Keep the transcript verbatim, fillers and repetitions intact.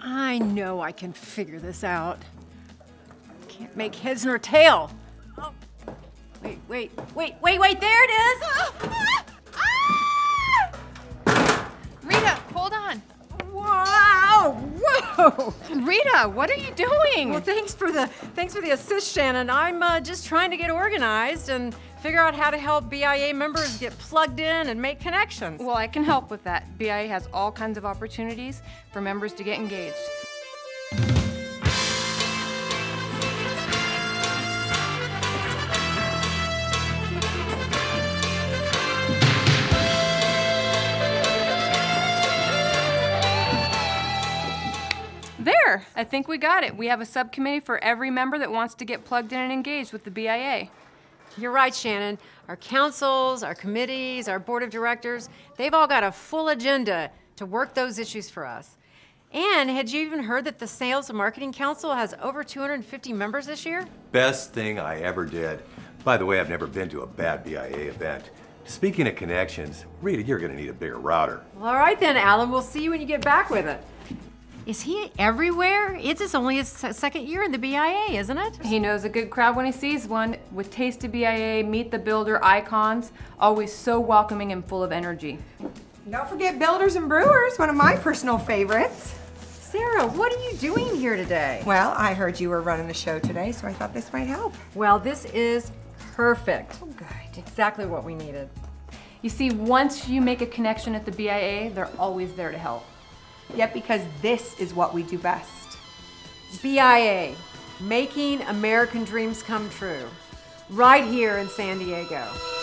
I know I can figure this out. Can't make heads nor tail. Oh. Wait, wait, wait, wait, wait, there it is! Rita, hold on. Wow! Whoa! Rita, what are you doing? Well, thanks for the thanks for the assist, Shannon. I'm uh, just trying to get organized and figure out how to help B I A members get plugged in and make connections. Well, I can help with that. B I A has all kinds of opportunities for members to get engaged. There, I think we got it. We have a subcommittee for every member that wants to get plugged in and engaged with the B I A. You're right, Shannon. Our councils, our committees, our board of directors, they've all got a full agenda to work those issues for us. And had you even heard that the Sales and Marketing Council has over two hundred fifty members this year? Best thing I ever did. By the way, I've never been to a bad B I A event. Speaking of connections, Rita, you're gonna need a bigger router. Well, all right then, Alan. We'll see you when you get back with it. Is he everywhere? It's just only his second year in the B I A, isn't it? He knows a good crowd when he sees one. With Taste of B I A, Meet the Builder icons, always so welcoming and full of energy. Don't forget Builders and Brewers, one of my personal favorites. Sarah, what are you doing here today? Well, I heard you were running the show today, so I thought this might help. Well, this is perfect. Oh, good. Exactly what we needed. You see, once you make a connection at the B I A, they're always there to help. Yep, because this is what we do best. B I A, making American dreams come true. Right here in San Diego.